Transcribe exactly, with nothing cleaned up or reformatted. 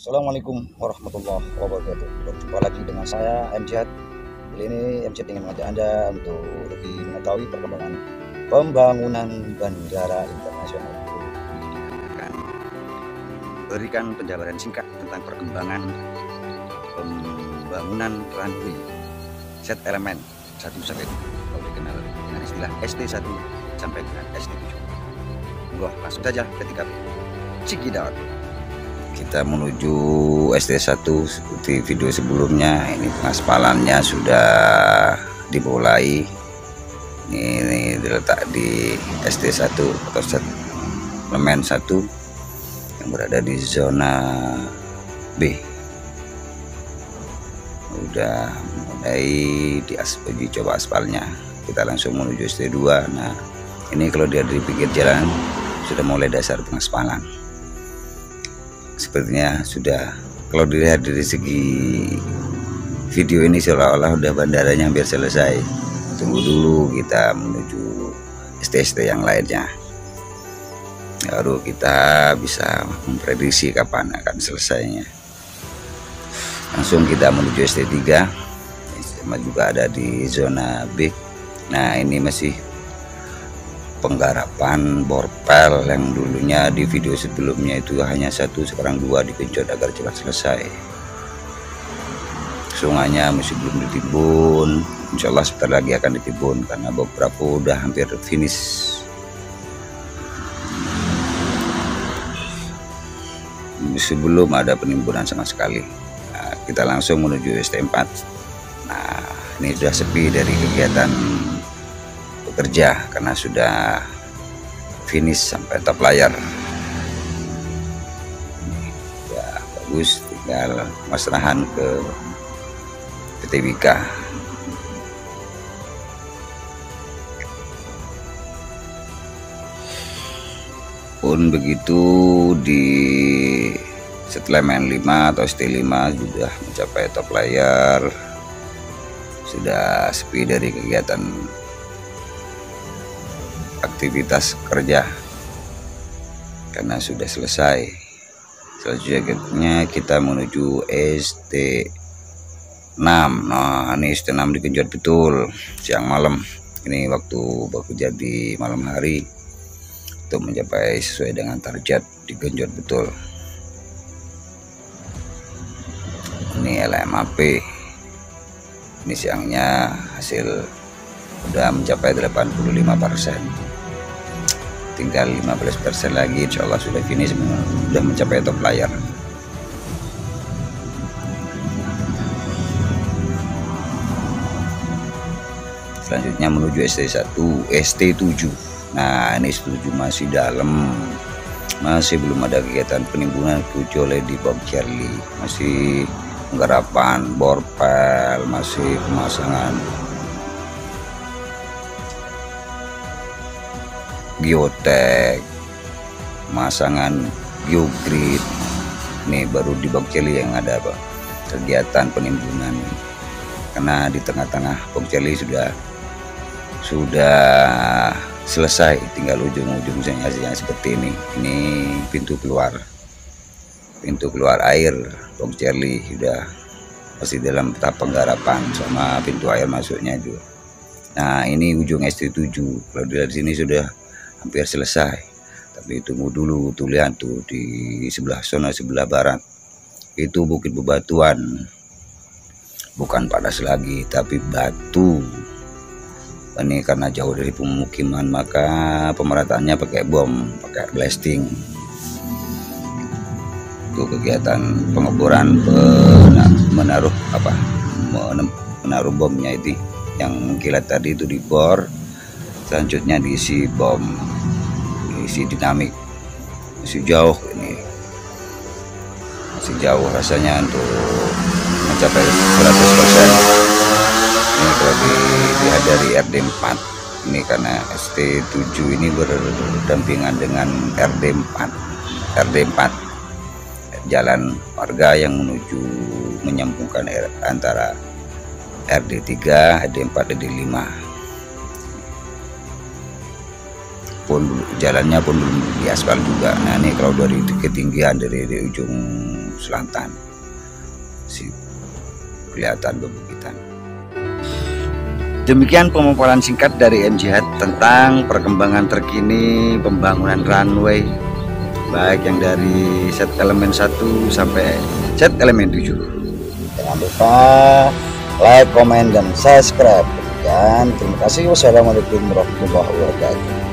Assalamualaikum warahmatullahi wabarakatuh. Berjumpa lagi dengan saya M Jad. Kali ini M Jad ingin mengajak Anda untuk lebih mengetahui perkembangan pembangunan Bandara Internasional. Akan berikan penjabaran singkat tentang perkembangan pembangunan runway set elemen satu sampai tujuh, atau dikenal dengan istilah S T satu sampai dengan S T tujuh. Monggo langsung saja ke T K P Cikidot. Kita menuju S T satu seperti video sebelumnya. Ini pengaspalannya sudah dimulai. Ini, ini diletak di S T satu atau set elemen satu yang berada di zona B. Udah mulai di uji coba aspalnya. Kita langsung menuju S T dua. Nah, ini kalau dia di pinggir jalan sudah mulai dasar pengaspalan. Sepertinya sudah, kalau dilihat dari segi video ini seolah-olah udah bandaranya hampir selesai. Tunggu dulu kita menuju S T S T yang lainnya, baru kita bisa memprediksi kapan akan selesainya. Langsung kita menuju S T tiga, sama juga ada di zona B. Nah, ini masih penggarapan borpel yang dulunya di video sebelumnya itu hanya satu, sekarang dua digenjot agar cepat selesai. Sungainya masih belum ditimbun, insya Allah sebentar lagi akan ditimbun karena beberapa udah hampir finish. Sebelum ada penimbunan sama sekali. Nah, kita langsung menuju S T empat. Nah, ini sudah sepi dari kegiatan bekerja karena sudah finish sampai top layar. Ya, bagus, tinggal masrahan ke P T W K. Pun begitu di Setlemen lima atau S T lima sudah mencapai top layar, sudah sepi dari kegiatan aktivitas kerja karena sudah selesai. Selanjutnya kita menuju S T enam. Nah, ini S T enam digenjot betul siang malam. Ini waktu bekerja di malam hari untuk mencapai sesuai dengan target, digenjot betul. Ini L M A P. Ini siangnya hasil udah mencapai delapan puluh lima persen. Tinggal lima belas persen lagi, insya Allah sudah finish, sudah mencapai top layar. Selanjutnya menuju S T satu, S T tujuh. Nah, ini S T tujuh masih dalam, masih belum ada kegiatan penimbunan kecuali di Bob Charlie. Masih penggarapan borpel, masih pemasangan geotek, pemasangan geogrid. Ini baru di Bokceli yang ada apa kegiatan penimbunan, karena di tengah-tengah Bokceli sudah sudah selesai, tinggal ujung-ujung yang seperti ini. Ini pintu keluar pintu keluar air Bokceli sudah masih dalam tahap penggarapan, sama pintu air masuknya juga. Nah, ini ujung S T tujuh. Kalau dari sini sudah hampir selesai, tapi tunggu dulu tuh, lihat tuh di sebelah sana, sebelah barat itu bukit bebatuan, bukan padas lagi tapi batu. Ini karena jauh dari pemukiman, maka pemerataannya pakai bom, pakai blasting. Itu kegiatan pengeboran, menaruh apa menaruh bomnya itu yang mengkilat tadi, itu dibor, selanjutnya diisi bom, diisi dinamik. Masih jauh ini, masih jauh rasanya untuk mencapai seratus persen. Ini kalau dilihat dari R D empat, ini karena S T tujuh ini berdampingan dengan R D empat. R D empat jalan warga yang menuju menyambungkan antara R D tiga, R D empat, R D lima. pun jalannya pun belum diaspal juga. Nah ini kalau dari ketinggian dari, dari ujung selatan si kelihatan bebukitan. Demikian pemaparan singkat dari M J H tentang perkembangan terkini pembangunan runway, baik yang dari set elemen satu sampai set elemen tujuh. Jangan lupa like, komen, dan subscribe. Dan terima kasih. Wassalamualaikum warahmatullahi wabarakatuh.